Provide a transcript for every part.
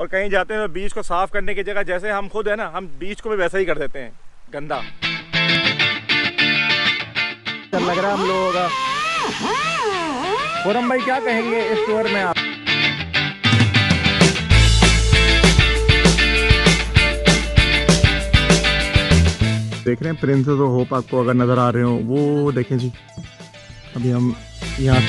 और कहीं जाते हैं तो बीच को साफ़ करने की जगह जैसे हम खुद है ना, हम बीच को भी वैसा ही कर देते हैं गंदा। लग रहा है हम लोगों का। खुरम भाई क्या कहेंगे इस टूर में आप? देख रहे हैं प्रिंसेस ऑफ होप, आपको अगर नज़र आ रहे हो वो देखें जी। अभी हम यहाँ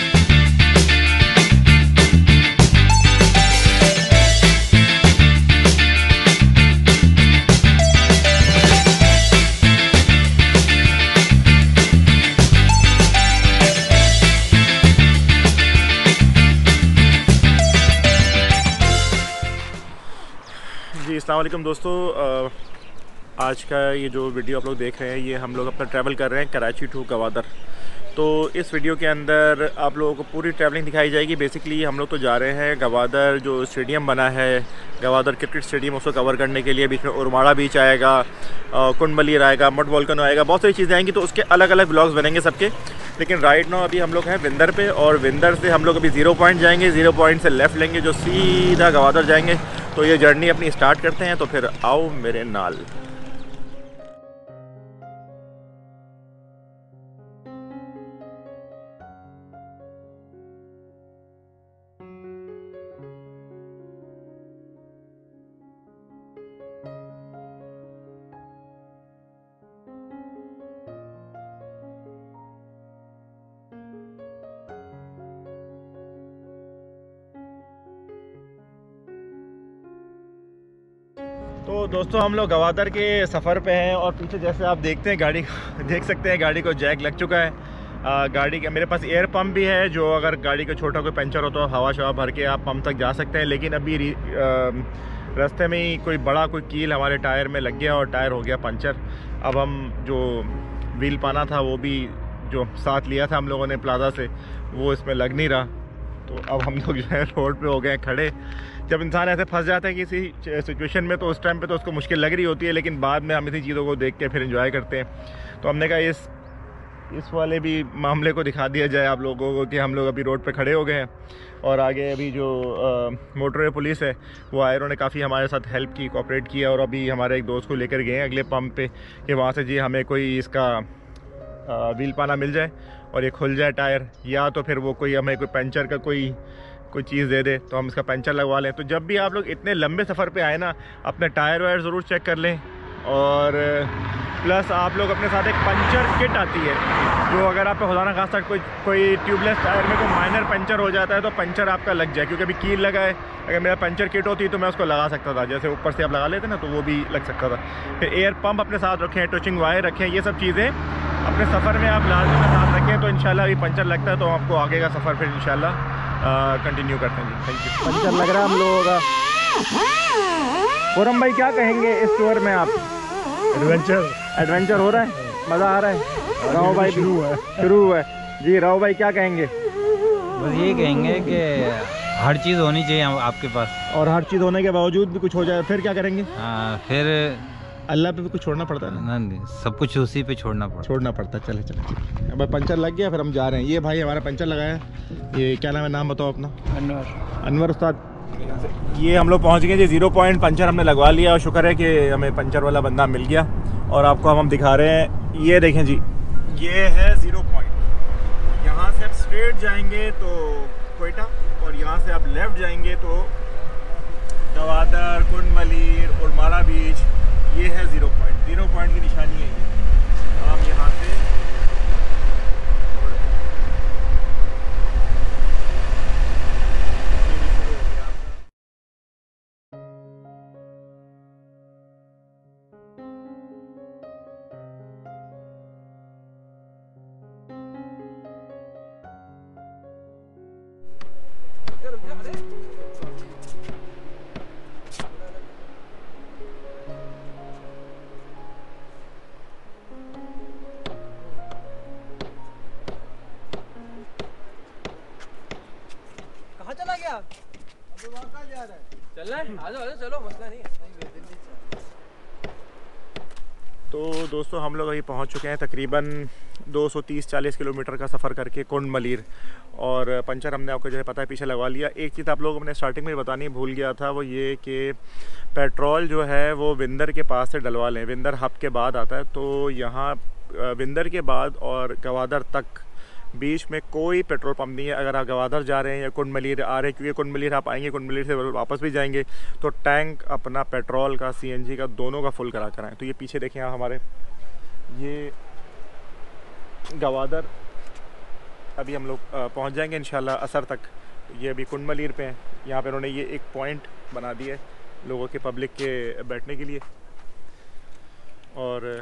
जी, अस्सलाम वालेकुम दोस्तों। आज का ये जो वीडियो आप लोग देख रहे हैं, ये हम लोग अपना ट्रैवल कर रहे हैं कराची टू गवादर। तो इस वीडियो के अंदर आप लोगों को पूरी ट्रैवलिंग दिखाई जाएगी। बेसिकली हम लोग तो जा रहे हैं गवादर, जो स्टेडियम बना है गवादर क्रिकेट स्टेडियम, उसको कवर करने के लिए। बीच में उरमाड़ा बीच आएगा, कुंड मलीर आएगा, मड वोल्केनो आएगा, बहुत सारी चीज़ें आएंगी। तो उसके अलग अलग ब्लॉग्स बनेंगे सबके। लेकिन राइट नाउ अभी हम लोग हैं विंदर पे, और विंदर से हम लोग अभी 0 पॉइंट जाएंगे। 0 पॉइंट से लेफ़्ट लेंगे जो सीधा गवादर जाएंगे। तो ये जर्नी अपनी स्टार्ट करते हैं। तो फिर आओ मेरे नाल। तो दोस्तों हम लोग गवादर के सफ़र पे हैं, और पीछे जैसे आप देखते हैं गाड़ी देख सकते हैं गाड़ी को जैक लग चुका है। गाड़ी के मेरे पास एयर पंप भी है, जो अगर गाड़ी का छोटा कोई पंचर हो तो हवा शवा भर के आप पंप तक जा सकते हैं। लेकिन अभी रास्ते में ही कोई बड़ा कोई कील हमारे टायर में लग गया और टायर हो गया पंचर। अब हम जो व्हील पाना था वो भी जो साथ लिया था हम लोगों ने प्लाजा से, वो इसमें लग नहीं रहा। तो अब हम लोग जो है रोड पे हो गए खड़े। जब इंसान ऐसे फंस जाता है किसी सिचुएशन में, तो उस टाइम पे तो उसको मुश्किल लग रही होती है, लेकिन बाद में हम इसी चीज़ों को देख के फिर एंजॉय करते हैं। तो हमने कहा इस वाले भी मामले को दिखा दिया जाए आप लोगों को कि हम लोग अभी रोड पे खड़े हो गए हैं। और आगे अभी जो मोटरवे पुलिस है वो आए, उन्होंने काफ़ी हमारे साथ हेल्प की, कोऑपरेट किया। और अभी हमारे एक दोस्त को लेकर गए हैं अगले पंप पे कि वहाँ से जी हमें कोई इसका व्हील पाना मिल जाए और ये खुल जाए टायर, या तो फिर वो कोई हमें कोई पंचर का कोई चीज़ दे दे तो हम इसका पंचर लगवा लें। तो जब भी आप लोग इतने लंबे सफ़र पे आए ना, अपने टायर वायर ज़रूर चेक कर लें। और प्लस आप लोग अपने साथ एक पंचर किट आती है, जो अगर आप पे खुदा खासा कोई ट्यूबलेस टायर में कोई माइनर पंचर हो जाता है तो पंचर आपका लग जाए। क्योंकि अभी कील लगा है, अगर मेरा पंचर किट होती तो मैं उसको लगा सकता था, जैसे ऊपर से आप लगा लेते ना, तो वो भी लग सकता था। फिर एयर पंप अपने साथ रखें, टचिंग वायर रखें, ये सब चीज़ें अपने सफ़र में आप लाजमी में साथ रखें। तो इंशाल्लाह अभी पंचर लगता है तो आपको आगे का सफ़र फिर इंशाल्लाह कंटिन्यू करते हैं जी। Thank you. पंचर लग रहा है हम लोगों का। खुरम भाई क्या कहेंगे इस टूर में आप? एडवेंचर हो रहा है, मज़ा आ रहा है। राव भाई शुरू हुआ है जी। राव भाई क्या कहेंगे? बस ये कहेंगे कि हर चीज़ होनी चाहिए आपके पास, और हर चीज़ होने के बावजूद भी कुछ हो जाए फिर क्या करेंगे? फिर अल्लाह पे भी कुछ छोड़ना पड़ता है ना, सब कुछ उसी पे छोड़ना पड़ता है। चले अब पंचर लग गया, फिर हम जा रहे हैं। ये भाई हमारा पंचर लगाया, ये क्या नाम है, नाम बताओ अपना? अनवर उस्ताद। ये हम लोग पहुंच गए जी 0 पॉइंट, पंचर हमने लगवा लिया और शुक्र है कि हमें पंचर वाला बंदा मिल गया। और आपको हम दिखा रहे हैं, ये देखें जी, ये है 0 पॉइंट। यहाँ से आप स्ट्रेट जाएंगे तो कोयटा, और यहाँ से आप लेफ़्ट जाएंगे तो गवादर, कुंड मलीर, उरमाड़ा बीच, ये है 0 पॉइंट। 0 पॉइंट की निशानी है ये। हम यहाँ से चला गया, अभी वहाँ कहाँ जा रहा है? चल रहा है, आ जाओ चलो, मसला नहीं है। तो दोस्तों हम लोग अभी पहुंच चुके हैं तकरीबन 230-40 किलोमीटर का सफ़र करके कुंड मलीर। और पंचर हमने आपको जो है पता है पीछे लगवा लिया। एक चीज़ आप लोगों को मैंने स्टार्टिंग में बतानी भूल गया था, वो ये कि पेट्रोल जो है वो विंदर के पास से डलवा लें। विंदर हब के बाद आता है, तो यहाँ विंदर के बाद और गवादर तक बीच में कोई पेट्रोल पंप नहीं है। अगर आप गवादर जा रहे हैं या कुंड मलीर आ रहे हैं, क्योंकि कुंड मलीर आप आएंगे, कुंड मलीर से वापस भी जाएंगे, तो टैंक अपना पेट्रोल का सीएनजी का दोनों का फुल करा कर आएँ। तो ये पीछे देखें आप हमारे, ये गवादर अभी हम लोग पहुंच जाएंगे इंशाल्लाह असर तक। ये अभी कुंड मलीर पे हैं। यहाँ पे उन्होंने ये एक पॉइंट बना दिया है लोगों के, पब्लिक के बैठने के लिए। और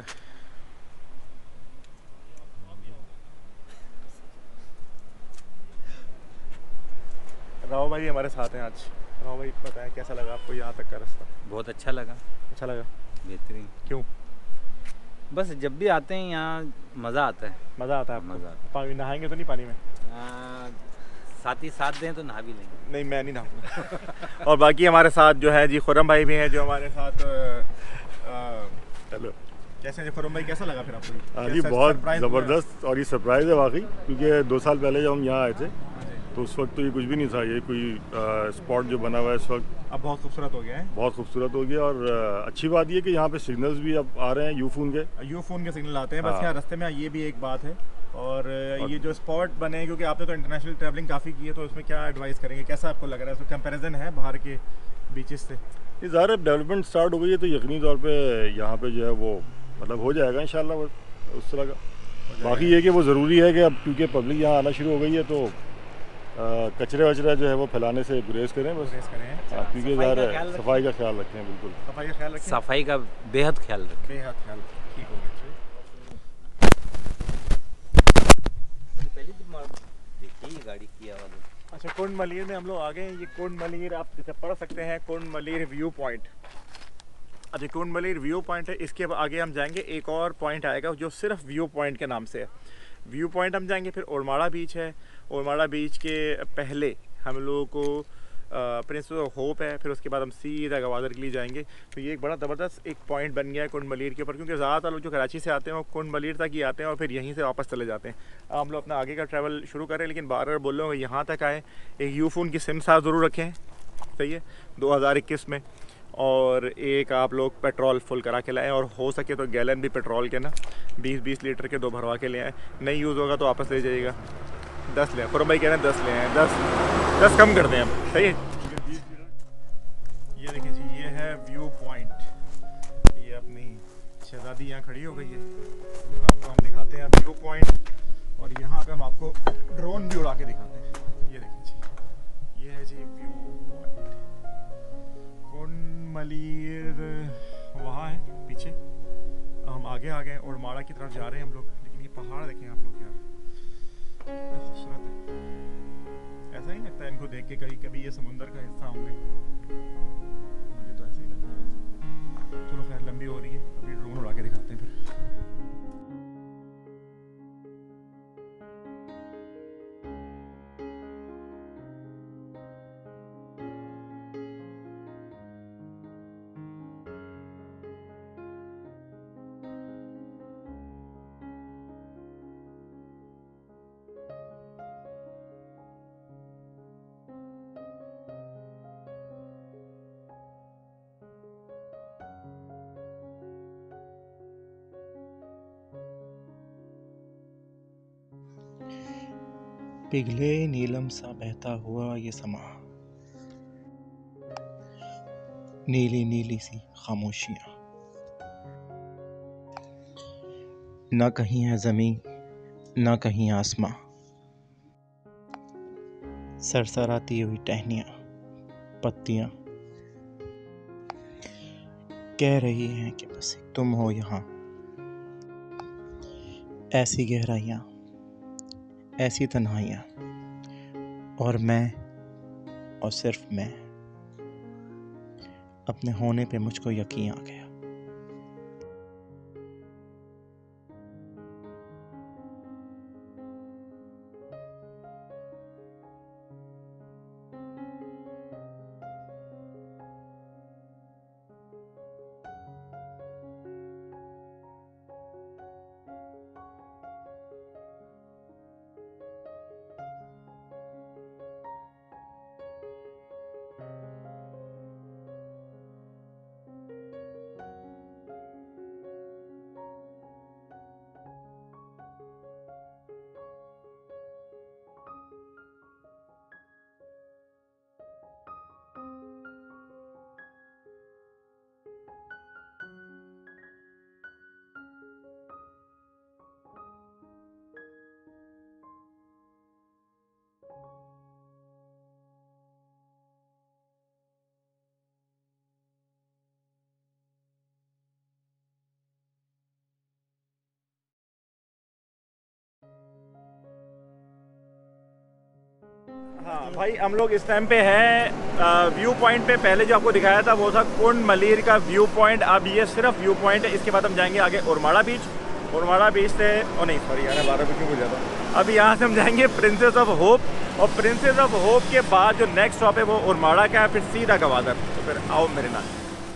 राव भाई हमारे साथ हैं आज। राव भाई बताएं कैसा लगा आपको यहाँ तक का रास्ता? बहुत अच्छा लगा। अच्छा लगा? बेहतरीन। क्यों? बस जब भी आते हैं यहाँ मज़ा आता है। मज़ा आता है आपको? मज़ा आता पानी नहाएंगे तो नहीं पानी में? है। साथ ही साथ दें तो नहा भी लेंगे। नहीं, मैं नहीं नहाऊंगा। और बाकी हमारे साथ जो है जी खुरम भाई भी हैं जो हमारे साथ। हेलो, कैसे हैं खुरम भाई, कैसा लगा फिर आपको? हाँ जी, बहुत ज़बरदस्त। और ये सरप्राइज़ है वाकई, क्योंकि 2 साल पहले जब हम यहाँ आए थे तो उस वक्त तो ये कुछ भी नहीं था। ये कोई स्पॉट जो बना हुआ है इस वक्त अब बहुत खूबसूरत हो गया है। बहुत खूबसूरत हो गया। और अच्छी बात ये कि यहाँ पे सिग्नल्स भी अब आ रहे हैं यूफोन के सिग्नल आते हैं। बस हाँ। यहाँ रास्ते में ये भी एक बात है। और ये जो स्पॉट बने हैं, क्योंकि आपने तो इंटरनेशनल ट्रैवलिंग काफ़ी की है, तो उसमें क्या एडवाइस करेंगे? कैसा आपको लग रहा है? उसमें कंपैरिजन है बाहर के बीचेस से? ये ज़्यादा डेवलपमेंट स्टार्ट हो गई है, तो यकीनी तौर पे यहाँ पे जो है वो मतलब हो जाएगा इंशाल्लाह उस तरह का। बाकी ये कि वो ज़रूरी है कि अब क्योंकि पब्लिक यहाँ आना शुरू हो गई है, तो कचरे वचरा जो है वो फैलाने से गुरेज करें बस। गुरेज करें। हाँ, क्योंकि ज़्यादा सफाई का ख्याल रखें। बिल्कुल सफाई का ख्याल रखें। सफाई का बेहद ख्याल रखें। बेहद ख्याल रखें। ठीक हो गया। पहली देखिए ये गाड़ी किया वाला। अच्छा, कुंड मलीर में हम लोग आ गए हैं। ये कुंड मलीर आप जैसे पढ़ सकते हैं, कुंड मलीर व्यू पॉइंट। अच्छा, कुंड मलीर व्यू पॉइंट है। इसके आगे हम जाएंगे, एक और पॉइंट आएगा जो सिर्फ व्यू पॉइंट के नाम से है। व्यू पॉइंट हम जाएंगे। फिर ओरमाड़ा बीच है। ओरमाड़ा बीच के पहले हम लोगों को प्रिंस ऑफ होप है। फिर उसके बाद हम सीधा गवादर के लिए जाएंगे। तो ये एक बड़ा ज़बरदस्त एक पॉइंट बन गया है कुंड मलीर के ऊपर, क्योंकि ज़्यादातर लोग जो कराची से आते हैं वो कुंड मलीर तक ही आते हैं और फिर यहीं से वापस चले जाते हैं। हम लोग अपना आगे का ट्रैवल शुरू करें, लेकिन बार बार बोल रहे हो यहाँ तक आए, एक यूफोन की सिम साथ ज़रूर रखें, सही है, 2021 में। और एक आप लोग पेट्रोल फुल करा के लाएँ, और हो सके तो गैलन भी पेट्रोल के ना 20-20 लीटर के 2 भरवा के ले आएँ। नहीं यूज़ होगा तो वापस ले जाइएगा। 10 ले आए। खुरम भाई कह रहे हैं 10 ले आए। 10 कम कर दें हम, सही है। ये देखिए जी, ये है व्यू पॉइंट। ये अपनी शहजादी यहाँ खड़ी हो गई है। आपको हम दिखाते हैं व्यू पॉइंट, और यहाँ पे हम आपको ड्रोन भी उड़ा के दिखाते हैं। ये देखिए जी, ये है जी व्यू पॉइंट। कुंड मलीर वहाँ है पीछे। हम आगे आ गए और माड़ा की तरफ जा रहे हैं हम लोग। लेकिन ये पहाड़ देखें आप लोग यार, कितने खूबसूरत है। ऐसा ही लगता है इनको देख के कभी कभी ये समुंदर का हिस्सा होंगे। मुझे तो ऐसे ही लगता है वैसे। चलो खैर, लंबी हो रही है, अभी ड्रोन उड़ा के दिखाते हैं फिर। पिघले नीलम सा बहता हुआ ये समा, नीली नीली सी खामोशियां, ना कहीं है जमीन ना कहीं आसमां, सरसराती हुई टहनियां पत्तियां कह रही हैं कि बस तुम हो यहाँ। ऐसी गहराइयां, ऐसी तन्हाइयां, और मैं, और सिर्फ मैं। अपने होने पे मुझको यकीन आ गया। भाई हम लोग इस टाइम पे हैं व्यू पॉइंट पे। पहले जो आपको दिखाया था वो था कुंड मलीर का व्यू पॉइंट, अब ये सिर्फ व्यू पॉइंट है। इसके बाद हम जाएंगे आगे उरमाड़ा बीच। उरमाड़ा बीच से नहीं सॉरी यार 12 बजे क्यों जाता। अभी यहाँ से हम जाएंगे प्रिंसेस ऑफ होप, और प्रिंसेस ऑफ होप के बाद जो नेक्स्ट स्टॉप है वो उरमाड़ा का है, फिर सीधा गवादर। तो फिर आओ मेरे नाम।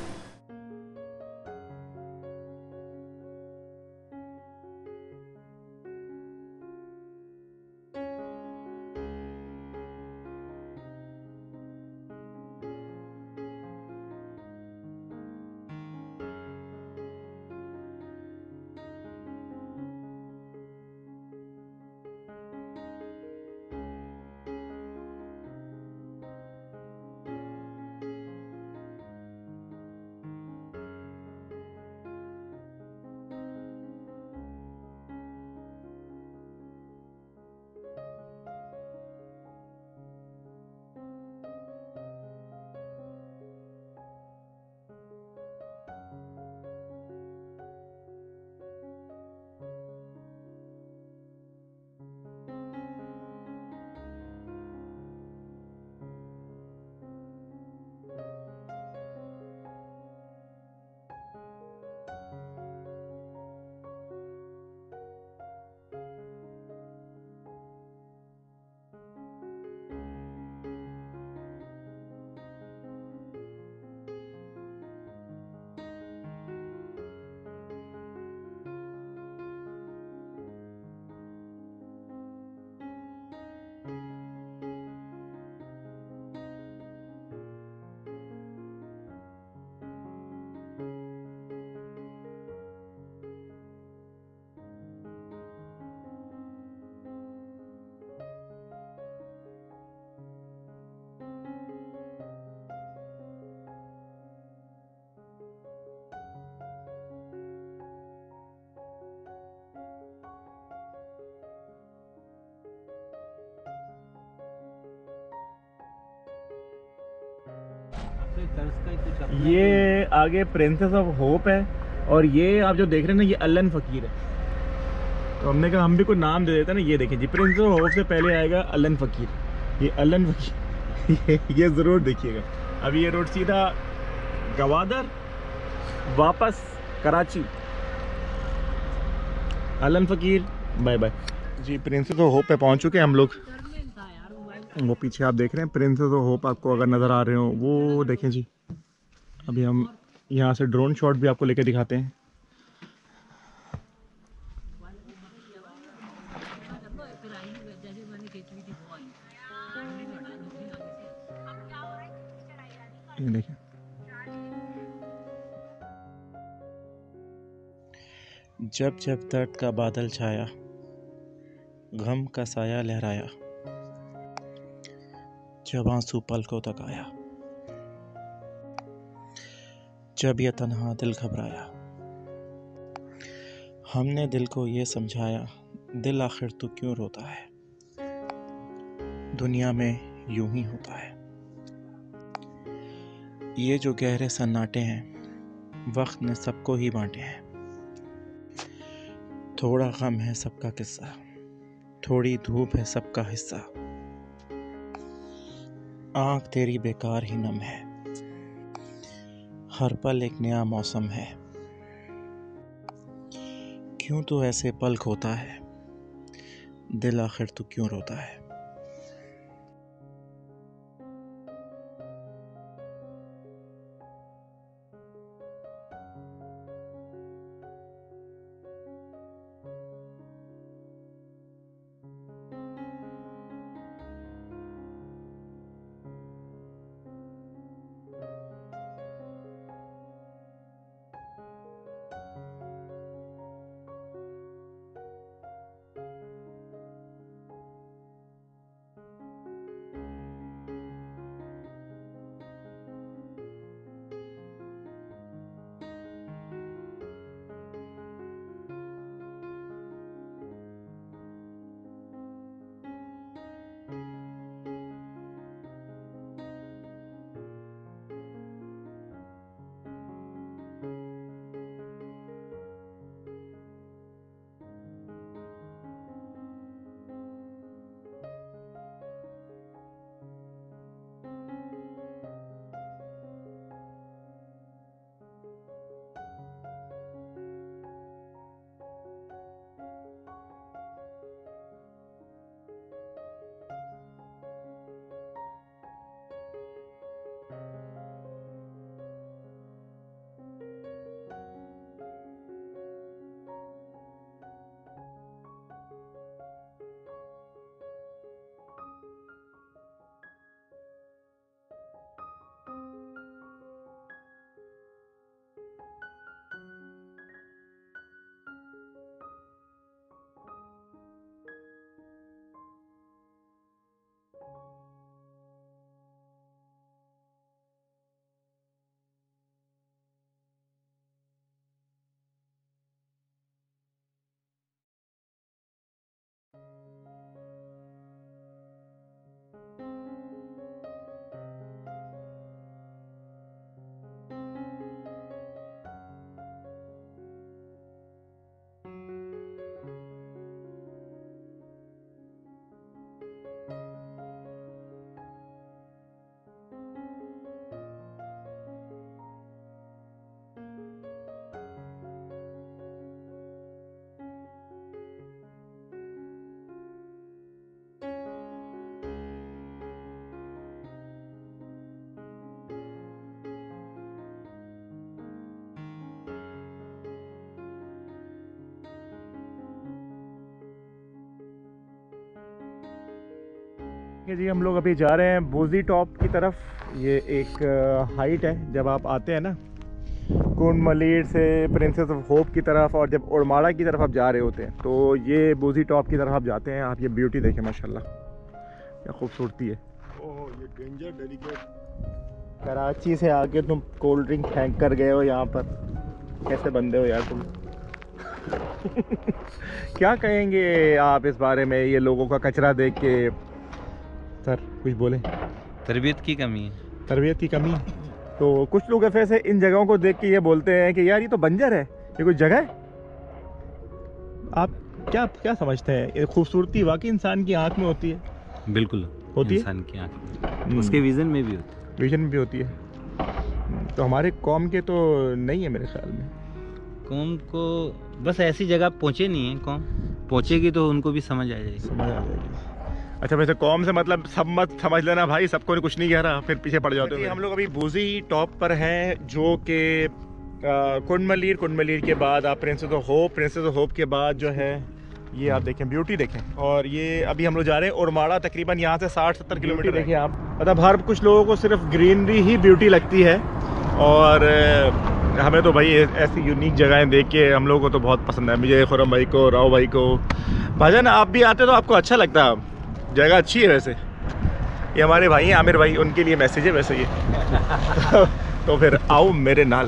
ये आगे प्रिंसेस ऑफ होप है, और ये आप जो देख रहे हैं ना ये अल्लन फकीर है। तो हमने कहा हम भी कोई नाम दे देते हैं ना। ये देखिए जी, प्रिंसेस ऑफ होप से पहले आएगा अल्लन फकीर। ये अल्लन फकीर ये ज़रूर देखिएगा। अभी ये रोड सीधा गवादर वापस कराची। अल्लन फकीर बाय बाय जी। प्रिंसेस ऑफ होप पे पहुंच चुके हैं हम लोग। वो पीछे आप देख रहे हैं प्रिंसेस ऑफ होप, आपको अगर नज़र आ रहे हो वो देखें जी। अभी हम यहाँ से ड्रोन शॉट भी आपको लेके दिखाते हैं। ये देखें, जब जब दर्द का बादल छाया, गम का साया लहराया, जब आंसू पलकों तक आया, जब ये तन्हा दिल घबराया, हमने दिल को ये समझाया, दिल आखिर तू क्यों रोता है, दुनिया में यूं ही होता है। ये जो गहरे सन्नाटे हैं वक्त ने सबको ही बांटे हैं। थोड़ा गम है सबका किस्सा, थोड़ी धूप है सबका हिस्सा, आँख तेरी बेकार ही नम है, हर पल एक नया मौसम है। क्यों तो ऐसे पल खोता है, दिल आखिर तू क्यों रोता है। ये जी हम लोग अभी जा रहे हैं बोजी टॉप की तरफ। ये एक हाइट है, जब आप आते हैं ना कुंड मलीर से प्रिंसेस ऑफ होप की तरफ और जब उड़माड़ा की तरफ आप जा रहे होते हैं तो ये बोजी टॉप की तरफ आप जाते हैं। आप ये ब्यूटी देखें माशाल्लाह, क्या खूबसूरती है। ओह ये डेंजर डेलिकेट। कराची से आके तुम कोल्ड ड्रिंक फेंक कर गए हो यहाँ पर, कैसे बंदे हो यार तुम। क्या कहेंगे आप इस बारे में, ये लोगों का कचरा देख के? सर कुछ बोले? तरबियत की कमी है। तरबियत की कमी। तो कुछ लोग ऐसे इन जगहों को देख के ये बोलते हैं कि यार ये तो बंजर है, ये कोई जगह है। आप क्या क्या समझते हैं, ये खूबसूरती वाकई इंसान की आंख में होती है? बिल्कुल होती है? इंसान की आंख में, उसके विजन में भी होती है। विजन में भी होती है। तो हमारे कौम के तो नहीं है मेरे ख्याल में। कौम को बस ऐसी जगह पहुंचे नहीं है, कौम पहुंचेगी तो उनको भी समझ आ जाएगी। समझ आ जाएगी। अच्छा वैसे कौम से मतलब सब मत समझ लेना भाई, सबको कुछ नहीं कह रहा, फिर पीछे पड़ जाते हैं। हम लोग अभी बोजी टॉप पर हैं, जो कि कुंड मलीर के बाद आप प्रिंसेस ऑफ होप के बाद जो है ये आप देखें, ब्यूटी देखें। और ये अभी हम लोग जा रहे हैं उड़माड़ा, तकरीबन यहाँ से 60-70 किलोमीटर देखिए आप। मतलब हर कुछ लोगों को सिर्फ ग्रीनरी ही ब्यूटी लगती है, और हमें तो भाई ऐसी यूनिक जगहें देख के हम लोगों को तो बहुत पसंद है। मुझे खुरम भाई को, राव भाई को। भाईजान आप भी आते तो आपको अच्छा लगता है, जगह अच्छी है वैसे। ये हमारे भाई हैं आमिर भाई, उनके लिए मैसेज है वैसे ये। तो फिर आओ मेरे नाल।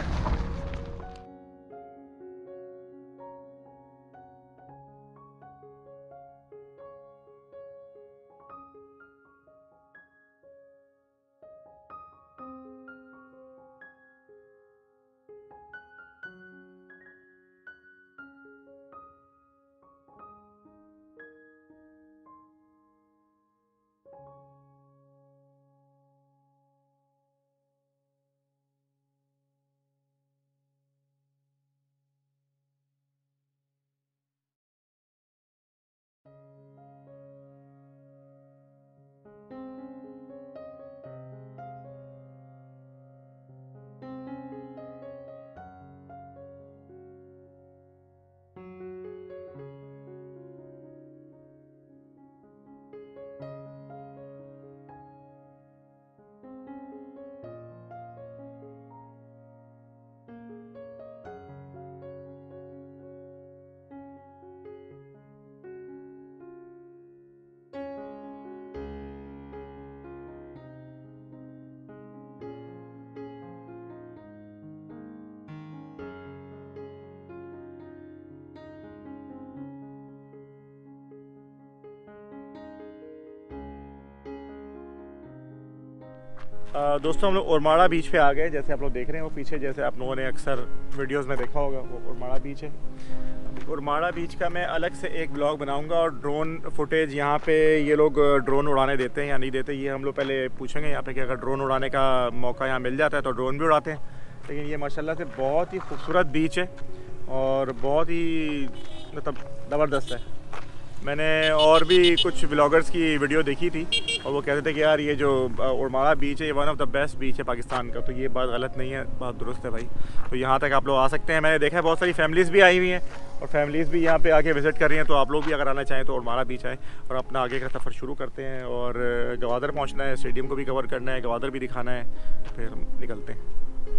दोस्तों हम लोग उड़माड़ा बीच पे आ गए। जैसे आप लोग देख रहे हैं वो पीछे, जैसे आप लोगों ने अक्सर वीडियोस में देखा होगा, वो उड़माड़ा बीच है। उड़माड़ा बीच का मैं अलग से एक ब्लॉग बनाऊंगा, और ड्रोन फुटेज यहाँ पे ये लोग ड्रोन उड़ाने देते हैं या नहीं देते, ये हम लोग पहले पूछेंगे यहाँ पे कि अगर ड्रोन उड़ाने का मौका यहाँ मिल जाता है तो ड्रोन भी उड़ाते हैं। लेकिन ये माशाल्लाह से बहुत ही खूबसूरत बीच है और बहुत ही मतलब ज़बरदस्त है। मैंने और भी कुछ ब्लॉगर्स की वीडियो देखी थी और वो कहते थे कि यार ये जो उड़माड़ा बीच है ये one of the best beach है पाकिस्तान का। तो ये बात गलत नहीं है, बात दुरुस्त है भाई। तो यहाँ तक आप लोग आ सकते हैं। मैंने देखा है बहुत सारी फैमिलीज़ भी आई हुई हैं और फैमिलीज़ भी यहाँ पे आके विज़िट कर रही हैं। तो आप लोग भी अगर आना चाहें तो उड़माड़ा बीच आए और अपना आगे का सफ़र शुरू करते हैं। और गवादर पहुँचना है, स्टेडियम को भी कवर करना है, गवादर भी दिखाना है, तो फिर हम निकलते हैं।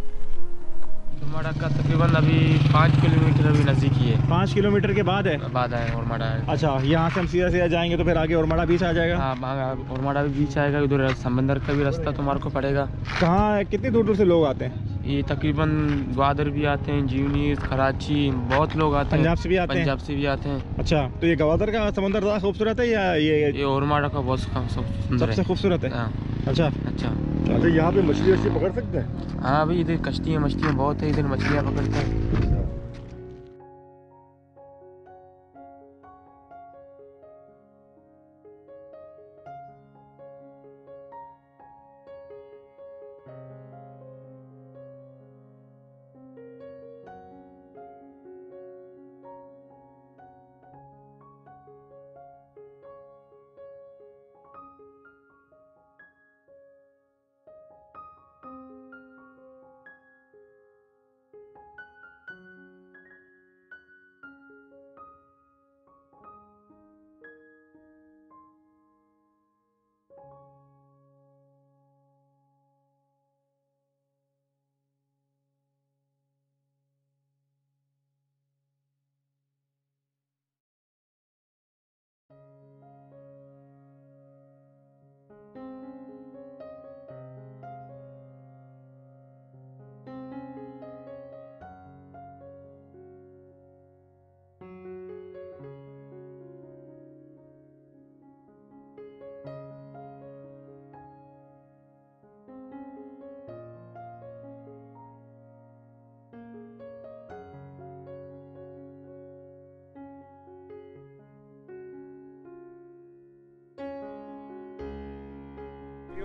उड़माड़ा का तकरीबन अभी 5 किलोमीटर अभी नज़दीक ही है। 5 किलोमीटर के बाद है? बाद है उड़माड़ा। अच्छा, यहाँ से हम सीधा जाएंगे तो फिर आगे उड़माड़ा बीच आ जाएगा? हाँ वहाँ उड़माड़ा भी बीच आएगा, उधर समंदर का भी रास्ता तुम्हारे को पड़ेगा। कहाँ है, कितनी दूर दूर से लोग आते हैं? ये तकरीबन ग्वादर भी आते हैं, जीवनी, कराची, बहुत लोग आते हैं। पंजाब से भी आते हैं? पंजाब से भी आते हैं। अच्छा, तो ये गवादर का समंदर ज़्यादा खूबसूरत है या ये उड़माड़ा का बहुत सुंदर है, सबसे खूबसूरत है? हाँ। अच्छा अच्छा अच्छा यहाँ पे मछली वछली पकड़ सकते हैं? हाँ भाई, इधर कश्तियाँ मछलियाँ बहुत है, इधर मछलियाँ पकड़ते हैं।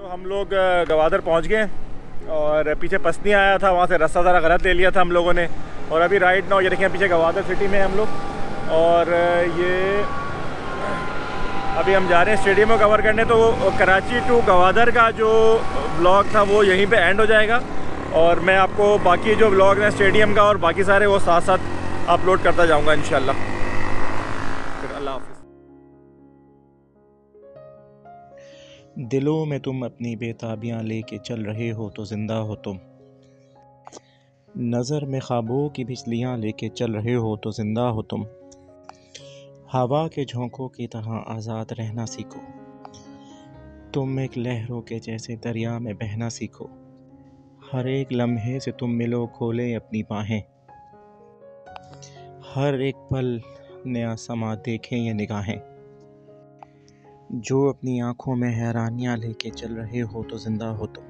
हम लोग गवादर पहुंच गए और पीछे पसनी आया था, वहाँ से रास्ता ज़रा गलत ले लिया था हम लोगों ने। और अभी राइट नाउ ये देखिए पीछे गवादर सिटी में हम लोग, और ये अभी हम जा रहे हैं स्टेडियम को कवर करने। तो कराची टू गवादर का जो व्लॉग था वो यहीं पे एंड हो जाएगा, और मैं आपको बाकी जो व्लॉग हैं स्टेडियम का और बाकी सारे वो साथ साथ अपलोड करता जाऊँगा इंशाल्लाह। फिर अल्लाह हाफ़िज़। दिलों में तुम अपनी बेताबियाँ लेके चल रहे हो तो जिंदा हो तुम, नज़र में ख्वाबों की बिजलियाँ लेके चल रहे हो तो जिंदा हो तुम। हवा के झोंकों की तरह आज़ाद रहना सीखो, तुम एक लहरों के जैसे दरिया में बहना सीखो। हर एक लम्हे से तुम मिलो खोले अपनी बाहें, हर एक पल नया समा देखें ये निगाहें। जो अपनी आँखों में हैरानियाँ लेके चल रहे हो तो जिंदा हो तुम,